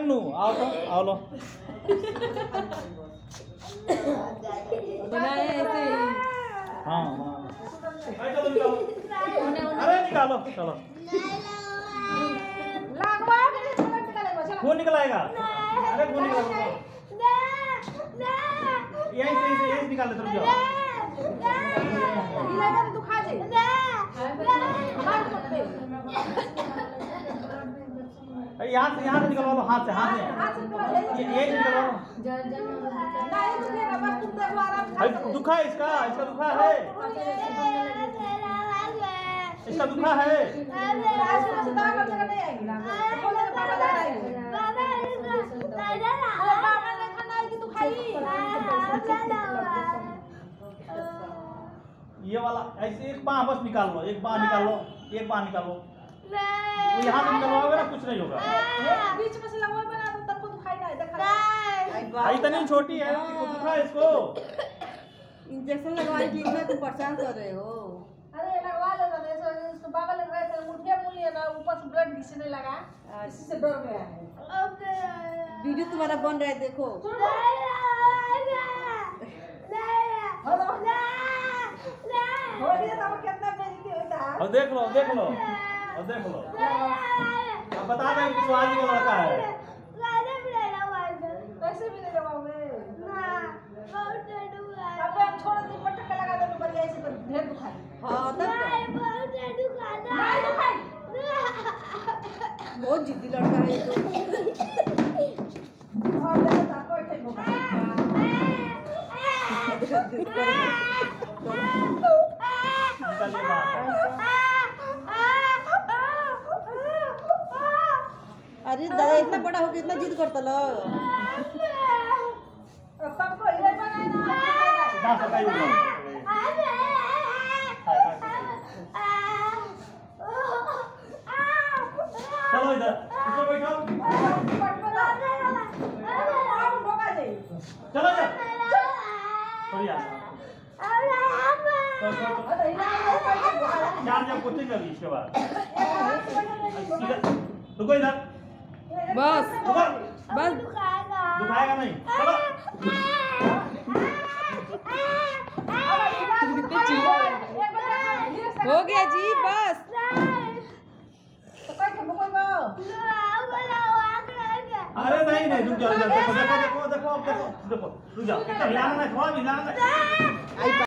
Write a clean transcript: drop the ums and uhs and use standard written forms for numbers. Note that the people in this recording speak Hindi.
नू आओ तो आओ लो बनाए ऐसे ही। हाँ हाँ चलो निकालो अरे निकालो चलो खून निकलाएगा अरे खून निकला यहीं से निकाल ले तुम जाओ यहाँ से निकलवा लो हाथ से ये निकलवा लो दुखा है इसका दुखा है इसका दुखा है ये वाला ऐसे एक बाँह बस निकाल लो एक बाँह निकाल लो वो यहाँ से निकलवाओगे ना कुछ नहीं होगा बीच में से लगवा बना दो तब को दिखाई ना देखा इतनी छोटी है दुखा है इसको इंजेक्शन लगवाने के लिए तुम परेशान कर रहे हो। अरे लगवा ले ना इसको बगल में गए थे मुठिया मूल लिया ना ऊपर से ब्लड घिसने लगा इसी से डर गया है। वीडियो तुम्हारा बन रहा है देखो और देख लो अब बता दें कि सुहानी का लड़का है कैसे भी नहीं लगाओगे अब हम छोड़ दी पटक लगा दो बढ़िया ऐसे पर ढेर दुखाई हां तब नहीं दुखाई बहुत जिद्दी लड़का है ये तो और देखो ताको इतने घुमा अरे दादा इतना बड़ा हो गया इतना जिद करता लो सबको इधर बनाना चलो इधर बैठो चलो जब कोचिंग लगी इसके बाद रुको इधर बस दुखाएगा नहीं चलो हो गया जी बस अरे नहीं रुक जाओ देखो रुक जाओ हिलाना नहीं थोड़ा भी हिलाना नहीं